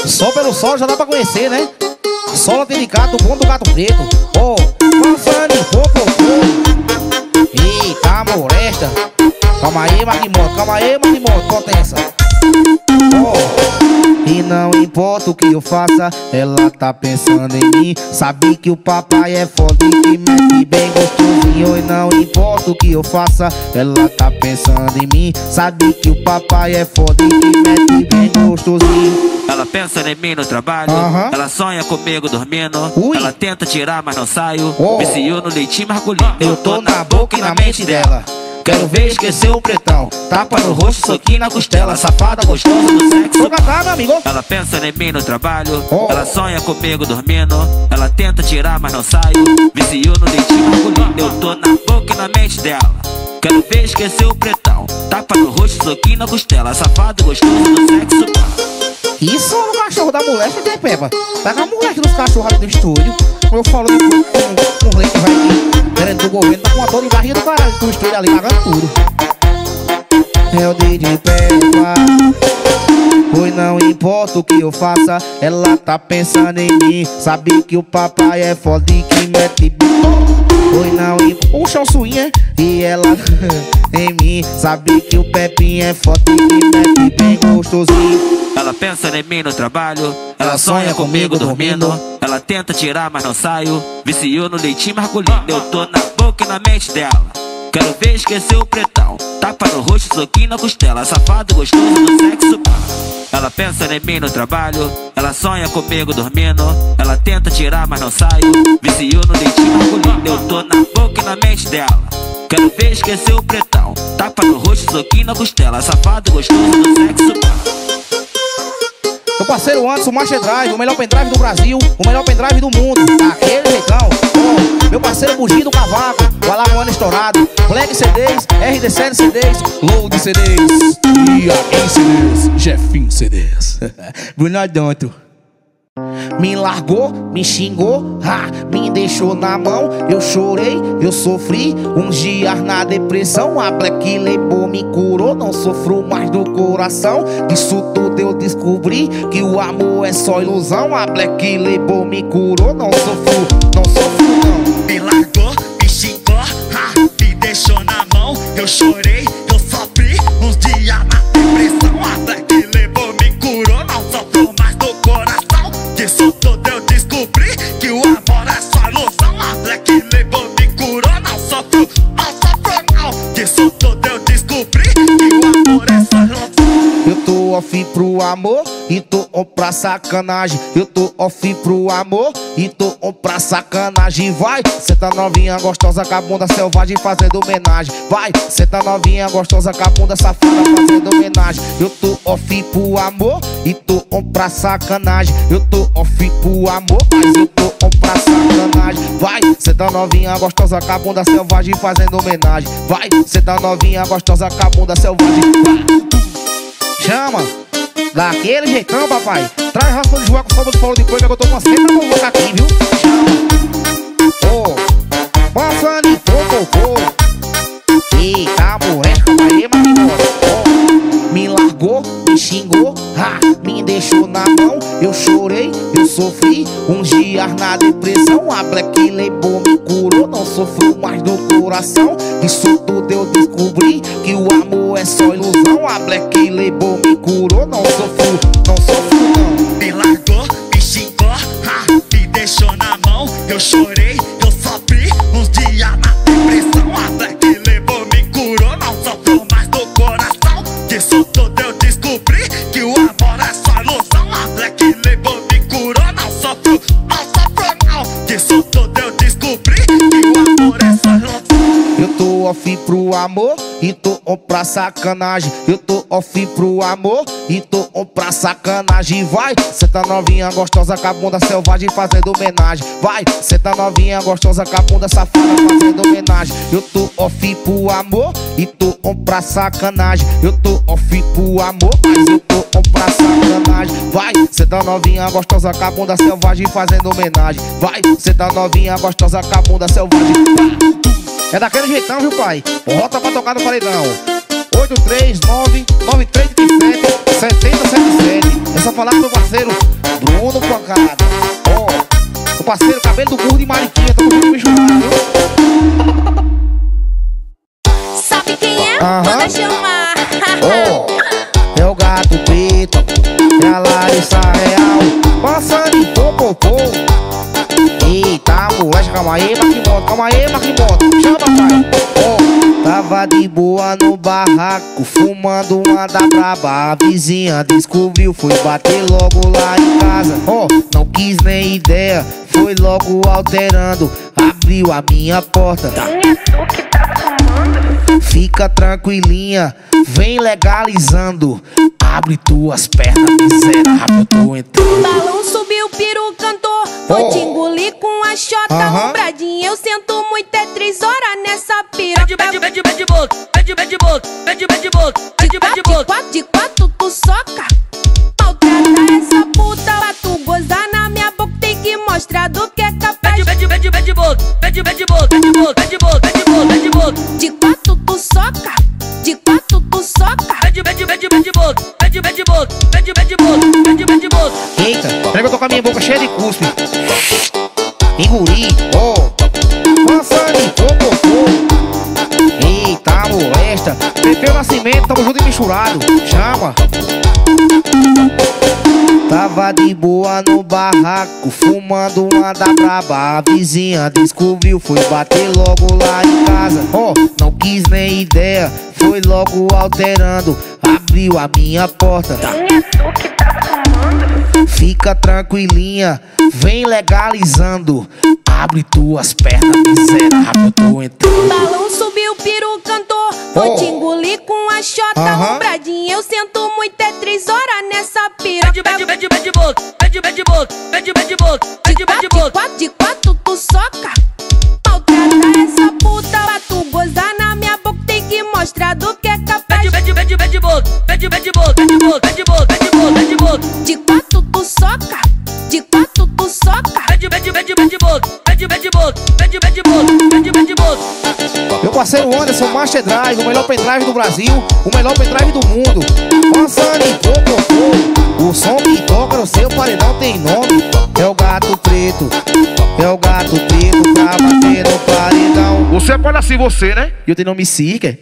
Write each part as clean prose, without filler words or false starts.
Só pelo sol já dá pra conhecer, né? Sola tem de gato, bom do gato preto. Oh, passando em popô. Eita, molesta. Calma aí, Magimoto, calma aí, Magimoto, potência. Oh, e não importa o que eu faça, ela tá pensando em mim. Sabe que o papai é foda e que mete bem gostosinho. E não importa o que eu faça, ela tá pensando em mim. Sabe que o papai é foda e que mete bem gostosinho. Ela pensa em mim no trabalho, ela sonha comigo dormindo. Ela tenta tirar, mas não saio. Viciou no leitinho margolinho. Eu tô na boca e na mente dela. Quero ver esquecer o pretão. Tapa no rosto, soquinho na costela. Safada gostosa do sexo. Vou cantar, meu amigo. Ela pensa em mim no trabalho, ela sonha comigo dormindo. Ela tenta tirar, mas não saio. Viciou no leitinho margolinho. Eu tô na boca e na mente dela. Quero ver esquecer o pretão. Tapa no rosto, soquinho na costela. Safado gostoso do sexo. Isso no cachorro da moleque tem Peppa. Pega a moleque dos cachorros ali do estúdio. Como eu falo depois com um leite vai aqui querendo do governo, tá com uma dor de barriga do caralho. Tu estúdio ali pagando tudo. É o DJ Peppa. Pois não importa o que eu faça, ela tá pensando em mim. Sabe que o papai é foda e que mete bem. Pois não importa. O chão suinha e ela em mim. Sabe que o Pepinho é foda e que mete bem gostosinho. Ela pensa em mim no trabalho, ela sonha comigo dormindo. Ela tenta tirar, mas não saio. Viciou no leitinho margolinho. Eu tô na boca e na mente dela. Quero ver esquecer o pretão. Tapa no rosto, soquinho na costela. Safado gostoso do sexo. Ela pensa em mim no trabalho, ela sonha comigo dormindo. Ela tenta tirar, mas não saio. Viciou no leitinho margolinho. Eu tô na boca e na mente dela. Quero ver esquecer o pretão. Tapa no rosto, soquinho na costela. Safado gostoso do sexo. Meu parceiro Anderson, Master Drive, o melhor pendrive do Brasil, o melhor pendrive do mundo. Daquele jeitão. Oh, meu parceiro Bugi do Cavaco, o Alagoano estourado. Black CDs, RD7 CDs, Load CDs. E aqui CDs, Jefinho CDs. Bruno Adonto. Me largou, me xingou, me deixou na mão. Eu chorei, eu sofri uns dias na depressão. A Black Label me curou, não sofro mais do coração. Disso tudo eu descobri que o amor é só ilusão. A Black Label me curou, não sofro não. Me largou, me xingou, me deixou na mão. Eu chorei, eu sofri uns dias na depressão. A Black Label me curou, não sofro mais do coração. Disso tudo eu descobri que o amor é só ilusão. A Black Label me curou, não sofro não. Disso tudo eu descobri que o amor é só ilusão. Eu tô off pro amor e tô on pra sacanagem. Eu tô off pro amor e tô on pra sacanagem. Vai, cê tá novinha gostosa com a bunda selvagem fazendo homenagem. Vai, cê tá novinha gostosa com a bunda safada fazendo homenagem. Eu tô off pro amor e tô on pra sacanagem. Eu tô off pro amor, mas eu tô on pra sacanagem. Vai, cê tá novinha gostosa com a bunda selvagem fazendo homenagem. Vai, cê tá novinha gostosa com a bunda selvagem. Vai. Chama, daquele jeitão, papai. Traz raspa de jogar com forma de falo de coisa que eu tô com uma seta com boca aqui, viu? Chama. Oh, passando em popô. Eita, moleque, calma aí, Magimoto. Oh, me largou, me xingou, me deixou na mão. Eu chorei, eu sofri uns dias na depressão. A Black Label me curou, não sofro mais do coração. Isso tudo eu descobri que o amor é só ilusão. A Black Label me curou, não sofro não. Me largou, me xingou, me deixou na mão. Eu chorei, eu sofri uns dias na depressão. A Black Label me curou, não sofro mais do coração. Disso tudo eu descobri que o amor é só ilusão. A Black Label me curou, não sofro não. Disso tudo eu descobri que o amor é só ilusão. Eu tô off pro amor e tô on pra sacanagem. Eu tô off pro amor e tô on pra sacanagem. Vai, cê tá novinha gostosa com a bunda selvagem fazendo homenagem. Vai, cê tá novinha gostosa com a bunda safada fazendo homenagem. Eu tô off pro amor e tô on pra sacanagem. Eu tô off pro amor, mas eu tô on pra sacanagem. Vai, cê tá novinha gostosa com a bunda selvagem fazendo homenagem. Vai, cê tá novinha gostosa com a bunda selvagem. É daquele jeitão, viu, pai? Bota pra tocar no paredão. 839-9337-7077. só falar com meu parceiro Bruno Pancada. Ó, meu parceiro Cabelo do Burro de Mariquinha. Tamo junto, bicho, viu? Sabe quem é? Manda chamar. É o Gato Preto, é a Larissa Real, passando em popopô. Eita, moleque, calma aí, Marquimoto, chama, pai. Tava de boa no barraco, fumando uma da braba. A vizinha descobriu, foi bater logo lá em casa. Não quis nem ideia, foi logo alterando. Abriu a minha porta. Fica tranquilinha, vem legalizando. Abre tuas pernas, miserável, tô entrando. Balão subiu, peru cantou. Vou te engolir com a xota lombradinha. Eu sento muito, é 3 horas nessa piroca. Bad boca, bad boca. De quatro tu soca. Maltrata essa puta pra tu gozar na minha boca. Tem que mostrar do que é capaz. Bad boca. De quatro tu soca. De quatro tu soca. Bad boca. Eita, peraí que eu tô com a minha boca cheia de cuspe. Engoli, passando em popopô. Eita, molesta. Pepeu Nascimento, tamo junto e misturado. Chama. Tava de boa no barraco, fumando uma da braba. A vizinha descobriu, foi bater logo lá em casa. Não quis nem ideia, foi logo alterando. Abriu a minha porta. Fica tranquilinha, vem legalizando. Abre tuas pernas, miserável, tô entrando. Balão subiu, peru cantou. Vou te engolir com a xota lombradinha. Eu sento muito, é 3 horas nessa piroca. De quatro tu soca. Maltrata essa puta pra tu gozar na minha boca. Tem que mostrar do que é capaz. De quatro tu soca. De quatro tu soca. Meu parceiro Anderson, Master Drive, o melhor pendrive do Brasil, o melhor pendrive do mundo. Passando em popopô, o som que toca no seu paredão tem nome. É o Gato Preto, pra bater no paredão. Você pode assim você, né? E eu tenho nome Cirque.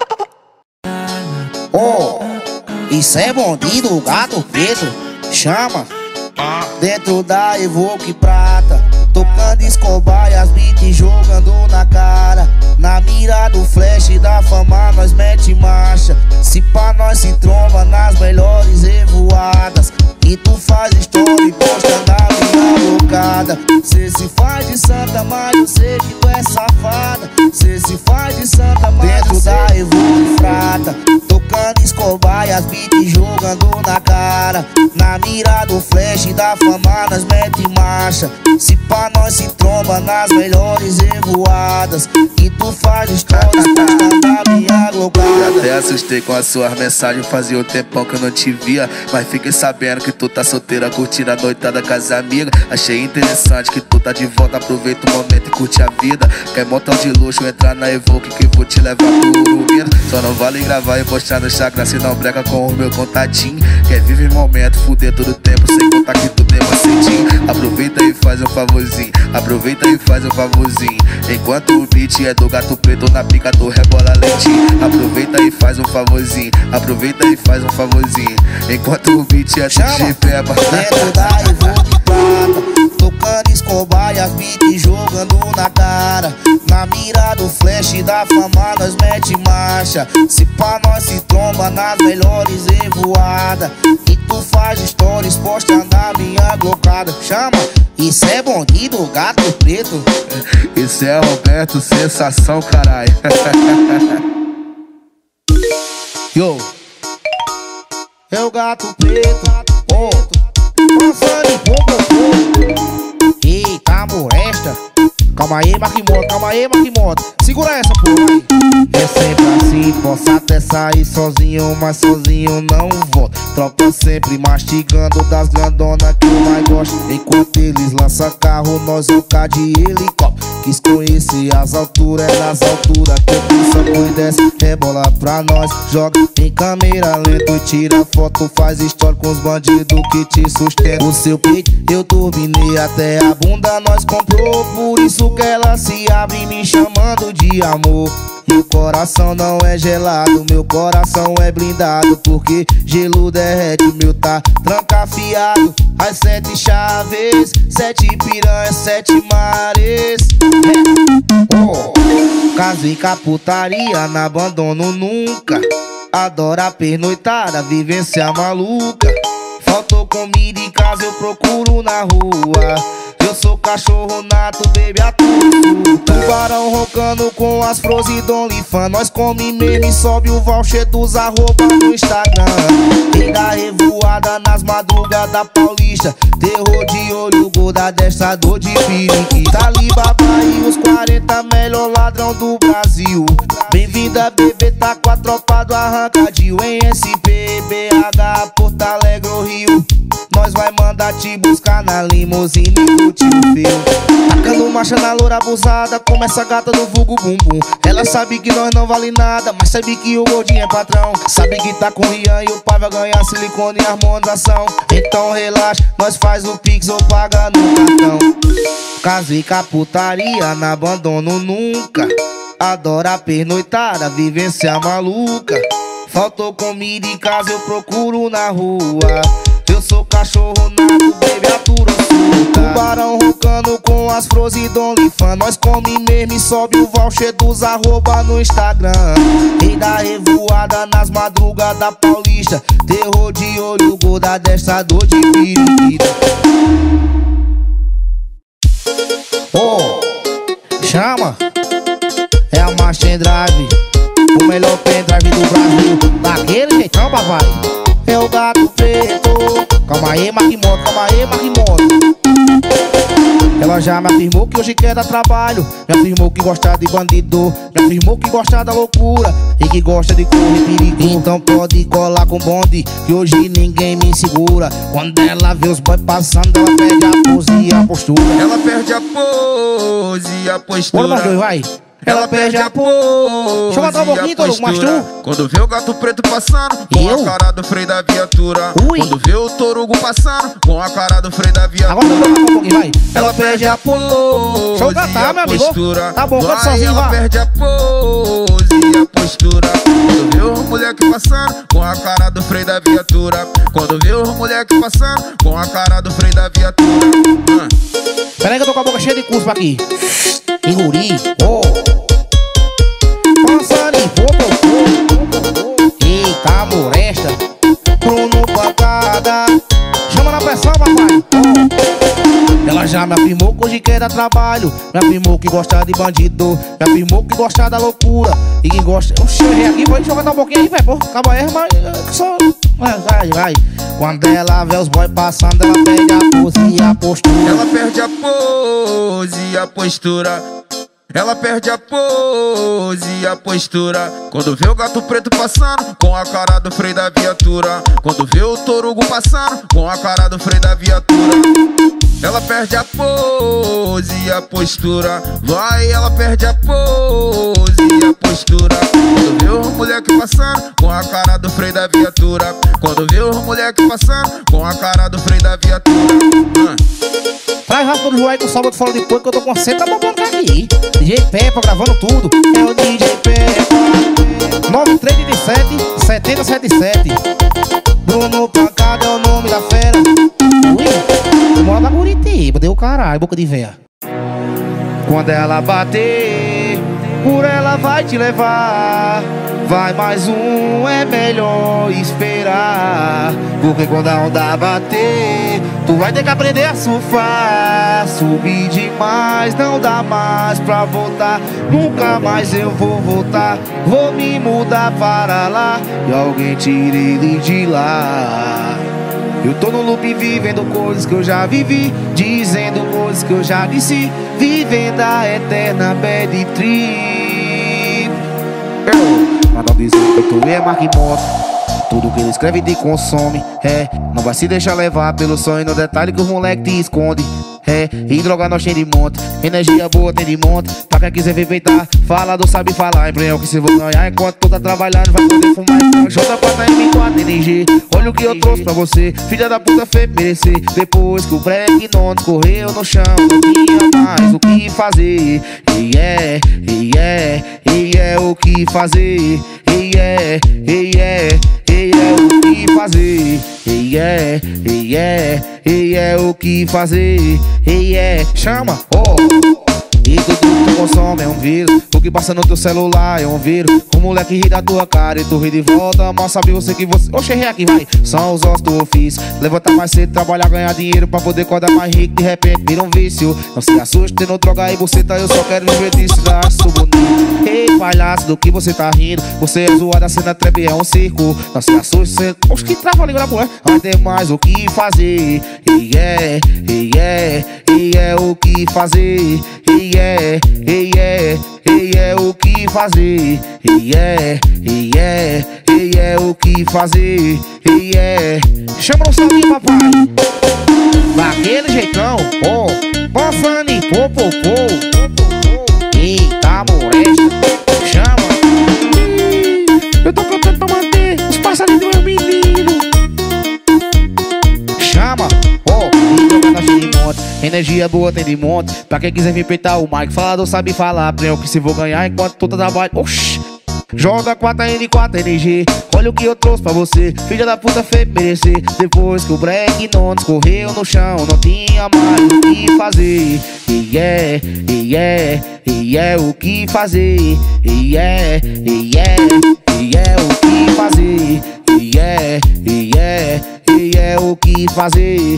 Isso é bonde do Gato Preto. Chama. Dentro da Evoque Prata, tocando Escobar e as beats jogando na cara. Na mira do flash da fama nós mete marcha. Se pá nós se tromba nas melhores revoadas. E tu faz história e posta na minha bocada. Cê se faz de santa, mas eu sei que tu é safada. Cê se faz de santa, mas dentro da Evoque Prata, tocando Escobar e as beats jogando na cara. Na mira do flash da fama nós mete marcha. Se pá nós se tromba nas melhores revoadas. E tu faz história postando na minha glocada. Até assustei com as suas mensagens, fazia um tempão que eu não te via. Mas fiquei sabendo que tu tá solteira, curtindo a noitada com as amigas. Achei interessante que tu tá de volta, aproveita o momento e curte a vida. Quer montão de luxo, entrar na Evoque que vou te levar pro Uruguaiana. Só não vale gravar e postar no Instagram, se não breca com o meu contatinho. Quer viver momento, fuder todo tempo, sem contar que tu tem macetinho. Aproveita e faz um favorzinho, enquanto o beat é do Gato Preto, na pica do rebola lentinho. Aproveita e faz um favorzinho, enquanto o beat é do G-Peba. Dentro da Evoque Prata, tocando Escobar e as beats jogando na cara. Na mira do flash da fama nós mete marcha. Se pá nós se tromba nas melhores revoadas. E tu faz stories, posta na minha glocada. Chama, isso é bonde do Gato Preto. Isso é Roberto, sensação, caralho. Yo, é o Gato Preto, passando em popopô. Eita, molesta, Calma aí, Marquimoto, calma aí, Marquimoto. Segura essa, pô, vai. É sempre assim, posso até sair sozinho, mas sozinho não volto. Tropa sempre mastigando das grandonas que eu mais gosto. Enquanto eles lançam carro, nós vocar de helicóptero. Quis conhecer as alturas, é nas alturas que eu penso e desce. Rebola pra nós, joga em câmera lenta, tira foto, faz história com os bandidos que te sustentam. O seu peito eu turbinei até a bunda nós comprou, por isso que ela se abre me chamando de amor. Meu coração não é gelado, meu coração é blindado, porque gelo derrete, o meu tá trancafiado. As 7 chaves, 7 piranhas, 7 mares. Casei com a putaria, não abandono nunca. Adora a pernoitada, vivência maluca. Faltou comida em casa, eu procuro na rua. Eu sou cachorro nato, baby, a tudo. Tubarão roncando com as frozen do OnlyFans. Nós come mesmo e sobe o voucher dos arroba no Instagram. Rei da revoada nas madrugas da Paulista. Terror de olho, gol da destra, dor de periquita. Alibaba e os 40 melhor ladrão do Brasil. Bem-vinda, bebê, tá com a tropa do arrancadinho. Em SP, BH, Porto Alegre ou Rio. Nós vai mandar te buscar na limusine do tio Fio. Tacando marcha na loura abusada, como essa gata do vulgo bumbum. Ela sabe que nós não vale nada, mas sabe que o gordinho é patrão. Sabe que tá com Rian e o pai vai ganhar silicone e harmonização. Então relaxa, nós faz o pix ou paga no cartão. Casei com a putaria, não abandono nunca. Adora a pernoitada, vivência maluca. Faltou comida em casa, eu procuro na rua. Eu sou cachorro nato, baby, atura suca. Tubarão roncando com as frozen do OnlyFans. Nós come mesmo e sobe o voucher dos arroba no Instagram. Rei da revoada nas madrugas da Paulista. Terror de olho, gol da destra, dor de periquita. Chama, é a Machine Drive, o melhor pendrive do Brasil. Daquele jeitão, papai. É o gato preto. Calma aí, Marquimoto, calma aí, Marquimoto. Ela já me afirmou que hoje quer dar trabalho. Me afirmou que gosta de bandido. Me afirmou que gosta da loucura e que gosta de correr perigo. Então pode colar com bonde, que hoje ninguém me segura. Quando ela vê os boys passando, ela perde a pose e a postura. Ela perde a pose e a postura. Bora nós dois, vai. Ela perde a pose. Deixa eu botar um pouquinho, Torugo, mas tu. Quando vê o gato preto passando com a cara do freio da viatura. Ui. Quando vê o Torugo passando com a cara do freio da viatura. Agora eu vou botar um pouquinho, vai. Ela perde a pose. Deixa eu cantar, meu amigo. Postura. Tá bom, canta sozinho, ela vai. perde a pose e a postura. Quando vê o moleque passando com a cara do freio da viatura. Quando vê o moleque passando com a cara do freio da viatura. Pera aí que eu tô com a boca cheia de cuspa aqui. Enguri, passando em popô. Eita, moresta. Bruno Pancada. Chama na pressão, papai. Ela já me afirmou que hoje quer dar trabalho. Me afirmou que gosta de bandido. Me afirmou que gosta da loucura e que gosta... Eu cheguei aqui, deixa eu cantar um pouquinho aí, velho. Pô, acaba aí, mas só... Vai. Quando ela vê os boys passando, ela perde a pose e a postura. Ela perde a pose e a postura. Ela perde a pose e a postura. Quando vê o gato preto passando com a cara do freio da viatura. Quando vê o Torugo passando com a cara do freio da viatura. Ela perde a pose e a postura. Vai, ela perde a pose e a postura. Quando vê o moleque passando com a cara do freio da viatura. Quando vê o moleque passando com a cara do freio da viatura. Traz raspa do joelho com salva de fora de porco, que eu tô com seta bombando aqui. DJ Peppa gravando tudo. É o DJ Peppa. 9317 7077. Bruno Pancada é o nome da fera. Ui, eu moro na Curitiba, deu caralho, boca de véia. Quando ela bater, por ela vai te levar. Vai mais um, é melhor esperar. Porque quando a onda bater, tu vai ter que aprender a surfar. Subir demais, não dá mais pra voltar. Nunca mais eu vou voltar. Vou me mudar para lá e alguém tire ele de lá. Eu tô no loop vivendo coisas que eu já vivi, dizendo coisas que eu já disse, vivendo a eterna bad trip. Mas não dizer que eu tô marca e moto, tudo que ele escreve te consome. Não vai se deixar levar pelo sonho no detalhe que os moleque te esconde. E droga nós tem de monte, energia boa tem de monte. Pra quem quiser ver peitar, falador sabe falar. Empreendeu que se vou ganhar enquanto tu tá trabalhando, vai poder fumar então. J4M4 NG, olha o que eu trouxe pra você. Filha da puta fez merecer. Depois que o break não correu no chão, não tinha mais o que fazer. E é o que fazer. E é o que fazer. E é o que fazer. Chama, e tudo que tu consome é um vírus. O que passa no teu celular é um vírus. O moleque ri da tua cara e tu ri de volta. Mal sabe você que você... Oxe, aqui vai. São os ossos do ofício. Levanta mais cedo, trabalhar, ganhar dinheiro pra poder acordar mais rico. De repente vira um vício. Não se assuste, tendo droga e você tá. Eu só quero viver disso, acho bonito. Ei, palhaço, do que você tá rindo? Você é zoado, a cena trap é um circo. Não se assuste, você... Oxe, que trava a língua da mulher. Vai ter mais o que fazer. E é o que fazer. E é o que fazer. E é o que fazer. Chama no salinho, papai. Daquele jeitão, Bofani, pô. Eita, moresta. Chama. Eu tô cantando pra manter os passarinhos do meu menino. Chama, energia boa tem de monte. Pra quem quiser vir peitar o Mike, falador sabe falar. Prêmio que se vou ganhar enquanto tu tá trabalhando. Oxi, J4N4 NG, olha o que eu trouxe pra você. Filha da puta fez merecer. Depois que o break não escorreu no chão, não tinha mais o que fazer. E é o que fazer. E é o que fazer. E é o que fazer.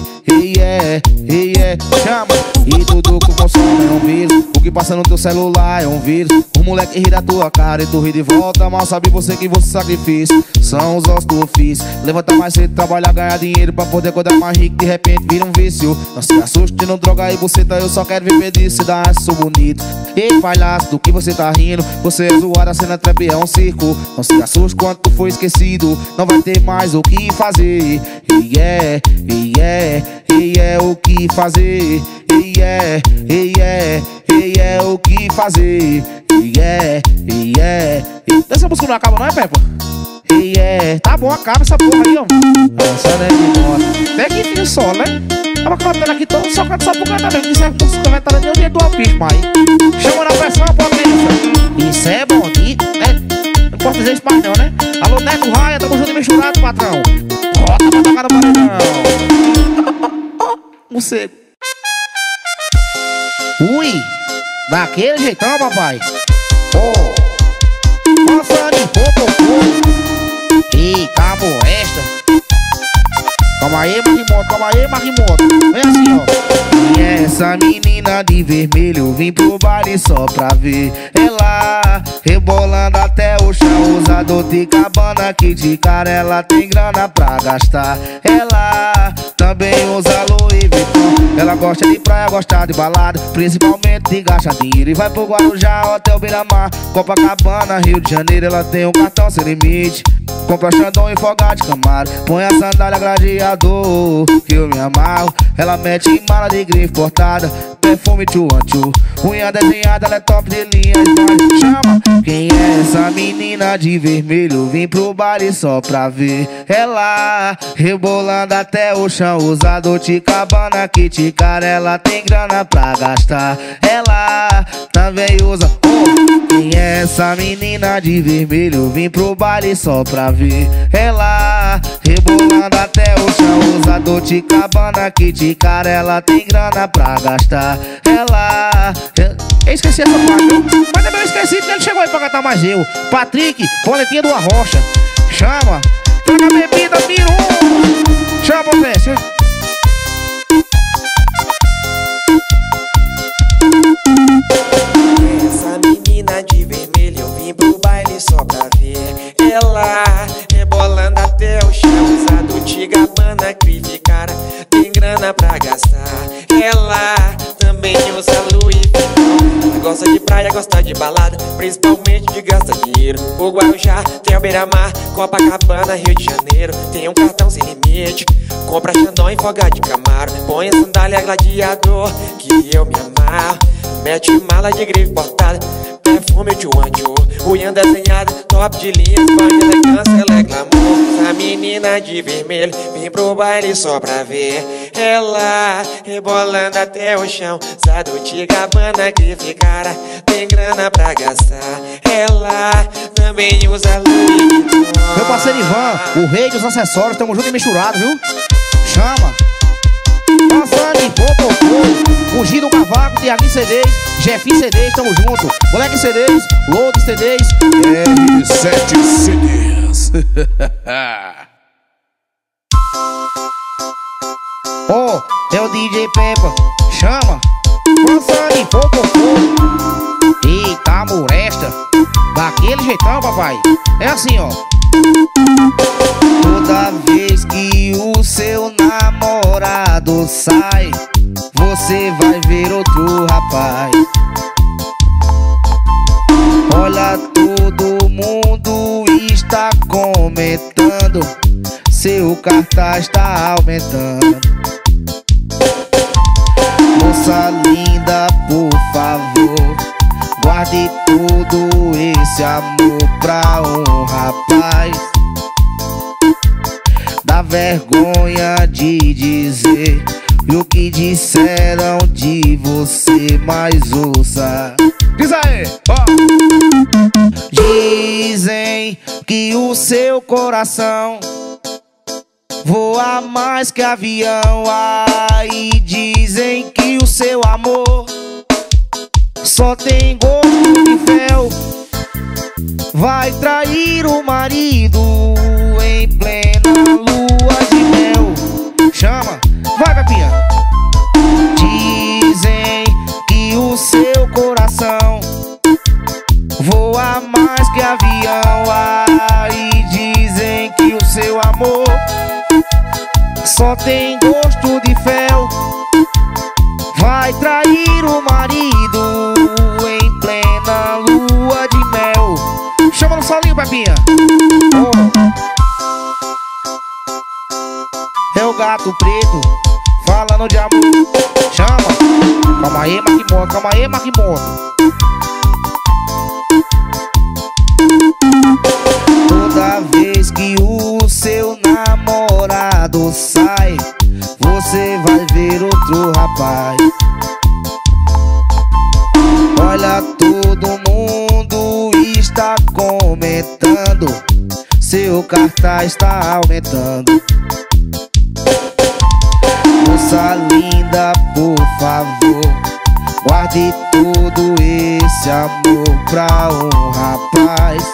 Chama, e tudo que consome é um vírus. O que passa no teu celular é um vírus. O moleque ri da tua cara e tu ri de volta. Mal sabe você que você sacrifício. São os ossos do ofício. Levanta mais cedo, trabalhar, ganhar dinheiro pra poder acordar mais rico. De repente vira um vício. Não se assuste, não droga e você tá. Eu só quero viver disso e dar acho bonito. Ei, palhaço, do que você tá rindo? Você é zoado, a cena trap é um circo. Não se assuste quando tu for esquecido. Não vai ter mais o que fazer. E é o que fazer. E é o que fazer. Essa música não acaba não, é, Peppa? Tá bom, acaba essa porra aí, ó. Essa é de moto. Até que enfim só, né? Tava cantando aqui todo, só canta só por cantar mesmo. Isso é que os comentários nem o dia do alpismo aí. Chama na pressão, potência. Isso é bonito, né? Não posso dizer isso mais não, né? Alô, Neto Raia, tamo junto e misturado, patrão. Rota pra tocar no paredão. Morcego. Ui, daquele jeitão, papai. Passarinho, pô. Eita, molesta. Calma aí, marimoto. Vem assim, ó. E essa menina de vermelho, vim pro baile só pra ver ela rebolando até o chão. Usador de cabana que de cara ela tem grana pra gastar. Ela também usa Louis Vuitton. Ela gosta de praia, gosta de balada, principalmente de gastar dinheiro. E vai pro Guarujá, Hotel Beira-Mar, Copacabana, Rio de Janeiro. Ela tem um cartão sem limite, compra Xandão e Fogá de Camaro. Põe a sandália gladiador, que eu me amarro. Ela mete em mala de grife importada, perfume tchu-an-tchu. Unha desenhada, ela é top de linha. Chama, quem é essa menina de vermelho? Vim pro baile só pra ver ela rebolando até o chão. Usador de cabana que de cara ela tem grana pra gastar. Ela também usa. Quem é essa menina de vermelho? Vim pro baile só pra ver ela rebolando até o chão. Usador de cabana que de cara ela tem grana pra gastar. Ela... Eu esqueci essa parte, viu? Mas também eu esqueci que ele chegou aí pra cantar mais eu. Patrick, boletinha do Arrocha. Chama, traga a bebida, Miru. Chama, potência. Essa menina de vermelho, eu vim pro baile só pra ver ela rebolando até o chão. Usado de Gabbana, Grife, grana pra gastar. Ela também usa Louis Vuitton. Ela gosta de praia, gosta de balada, principalmente de gastar dinheiro. O Guarujá tem o Beira-Mar, Copacabana, Rio de Janeiro. Tem um cartão sem limite, compra Xandão em Foga de Camaro. Põe a sandália Gladiador, que eu me amarro. Mete mala de grife portada, perfume de Wanjo, unha desenhada, top de linha, banho, elegância, ela é glamour. Essa menina de vermelho vem pro baile só pra ver ela rebolando até o chão. Dolce & Gabbana, grife cara, tem grana pra gastar. Ela também usa Louis Vuitton. Meu parceiro Ivan, o rei dos acessórios, tamo junto e misturado, viu? Chama! Passando em popopô, Fugir do Cavaco, Tiaguinho CDs, Jefinho CDs, tamo junto. Moleque CDs, Load CDs, R7 CDs. Oh, é o DJ Peppa, chama! Passando em popopô. Eita, moresta, daquele jeitão, papai. É assim, ó. Toda vez que o seu namorado sai, você vai ver outro rapaz. Olha, todo mundo está comentando, seu cartaz está aumentando. Moça linda, por favor, guarde todo esse amor pra um rapaz. Dá vergonha de dizer e o que disseram de você, mas ouça. Diz aí, ó. Dizem que o seu coração voa mais que avião. Aí dizem que o seu amor só tem gosto de fel. Vai trair o marido em plena lua de mel. Chama, vai, Pepinha. Dizem que o seu coração voa mais que avião. Aí dizem que o seu amor só tem gosto de fel. Vai trair o marido em plena lua de mel. Chama no solinho, Pepinha. Oh. É o Gato Preto falando de amor. Chama. Calma aí, Marquimoto. Calma aí, Marquimoto. Toda vez que o seu namorado sai, você vai ver outro rapaz. Olha, todo mundo está comentando, seu cartaz está aumentando. Moça linda, por favor, guarde todo esse amor pra um rapaz.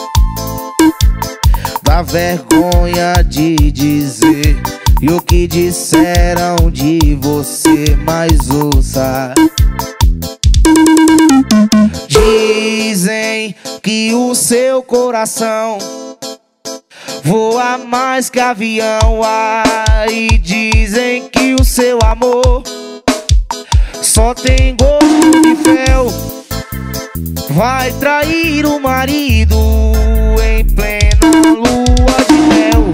Dá vergonha de dizer e o que disseram de você, mas ouça. Dizem que o seu coração voa mais que avião. Aí dizem que o seu amor só tem gosto de fel. Vai trair o marido em plena lua de mel.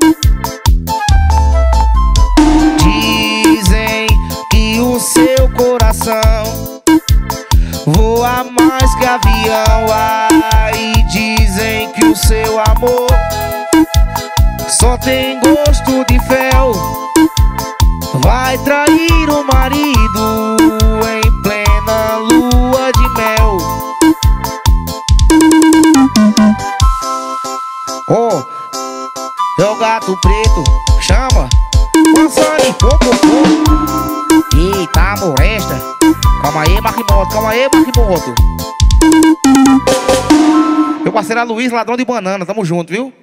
Dizem que o seu coração voa mais que avião. Aí dizem que o seu amor só tem gosto de fel. Vai trair o marido em plena lua de mel. Oh, é o Gato Preto, chama. Passando em popopô. Eita, moresta. Calma aí, Marquimoto. Calma aí, Marquimoto. Meu parceiro é Luiz, ladrão de banana. Tamo junto, viu?